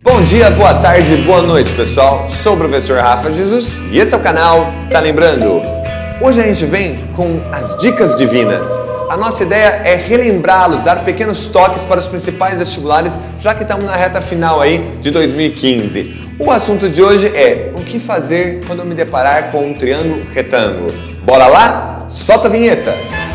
Bom dia, boa tarde, boa noite, pessoal. Sou o professor Rafa Jesus e esse é o canal Tá Lembrando. Hoje a gente vem com as dicas divinas. A nossa ideia é relembrá-lo, dar pequenos toques para os principais vestibulares, já que estamos na reta final aí de 2015. O assunto de hoje é o que fazer quando eu me deparar com um triângulo retângulo. Bora lá? Solta a vinheta!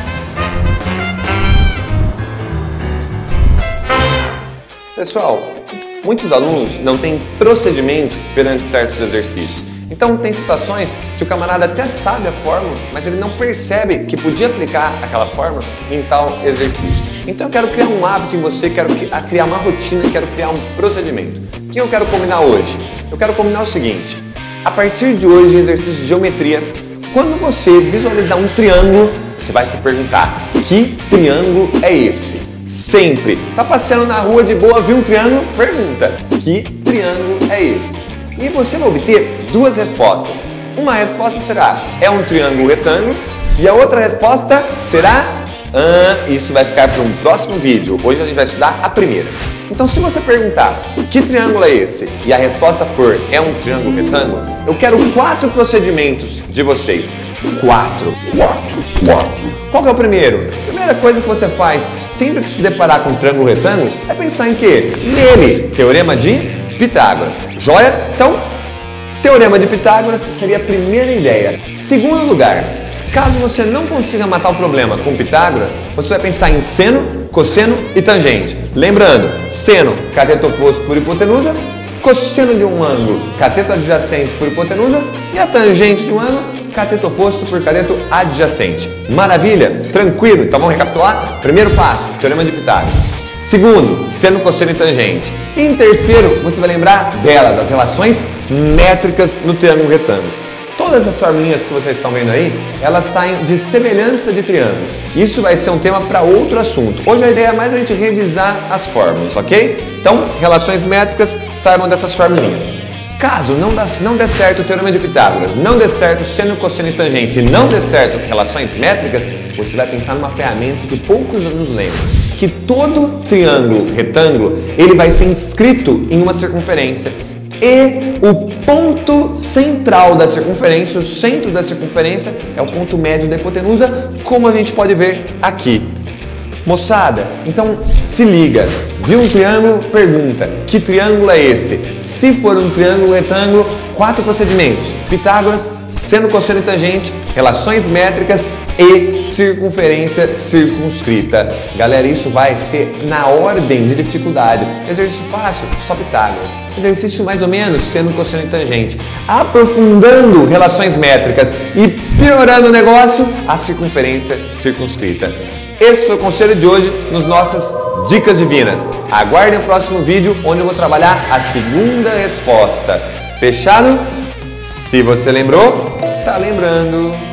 Pessoal, muitos alunos não têm procedimento perante certos exercícios. Então tem situações que o camarada até sabe a fórmula, mas ele não percebe que podia aplicar aquela fórmula em tal exercício. Então eu quero criar um hábito em você, quero criar uma rotina, quero criar um procedimento. O que eu quero combinar hoje? Eu quero combinar o seguinte: a partir de hoje, exercício de geometria, quando você visualizar um triângulo, você vai se perguntar: que triângulo é esse? Sempre. Tá passeando na rua de boa, viu um triângulo? Pergunta: que triângulo é esse? E você vai obter duas respostas. Uma resposta será: é um triângulo retângulo. E a outra resposta será: isso vai ficar para um próximo vídeo. Hoje a gente vai estudar a primeira. Então, se você perguntar: que triângulo é esse? E a resposta for: é um triângulo retângulo, eu quero 4 procedimentos de vocês. 4. Qual que é o primeiro? A primeira coisa que você faz sempre que se deparar com um triângulo retângulo é pensar em quê? Nele, Teorema de Pitágoras. Joia? Então, Teorema de Pitágoras seria a primeira ideia. Segundo lugar, caso você não consiga matar o problema com Pitágoras, você vai pensar em seno, cosseno e tangente. Lembrando, seno, cateto oposto por hipotenusa, cosseno de um ângulo, cateto adjacente por hipotenusa, e a tangente de um ângulo, cateto oposto por cateto adjacente. Maravilha? Tranquilo? Então vamos recapitular? Primeiro passo, Teorema de Pitágoras. Segundo, seno, cosseno e tangente. E em terceiro, você vai lembrar delas, as relações métricas no triângulo retângulo. Todas as formulinhas que vocês estão vendo aí, elas saem de semelhança de triângulos. Isso vai ser um tema para outro assunto. Hoje a ideia é mais a gente revisar as fórmulas, ok? Então, relações métricas, saibam dessas formulinhas. Caso não dê certo o Teorema de Pitágoras, não dê certo seno, cosseno e tangente, e não dê certo relações métricas, você vai pensar numa ferramenta que poucos nos lembram. Que todo triângulo retângulo, ele vai ser inscrito em uma circunferência. E o ponto central da circunferência, o centro da circunferência, é o ponto médio da hipotenusa, como a gente pode ver aqui. Moçada, então se liga, viu um triângulo? Pergunta: que triângulo é esse? Se for um triângulo retângulo, 4 procedimentos: Pitágoras, seno, cosseno e tangente, relações métricas e circunferência circunscrita. Galera, isso vai ser na ordem de dificuldade. Exercício fácil, só Pitágoras. Exercício mais ou menos, seno, cosseno e tangente. Aprofundando relações métricas e piorando o negócio, a circunferência circunscrita. Esse foi o conselho de hoje nos nossas Dicas Divinas. Aguardem o próximo vídeo, onde eu vou trabalhar a segunda resposta. Fechado? Se você lembrou, tá lembrando.